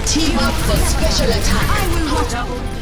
Team up for special attack. I will watch.